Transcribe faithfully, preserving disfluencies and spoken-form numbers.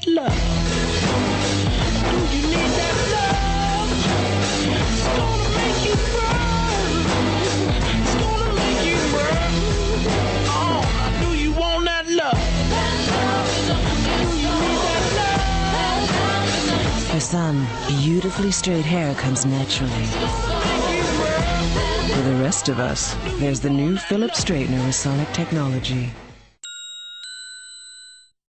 that love? Do you need that love? It's gonna make you burn. It's gonna make you burn. Oh, do you want that love? Do you need that love? For some, beautifully straight hair comes naturally. For the rest of us, there's the new Philips straightener with sonic technology.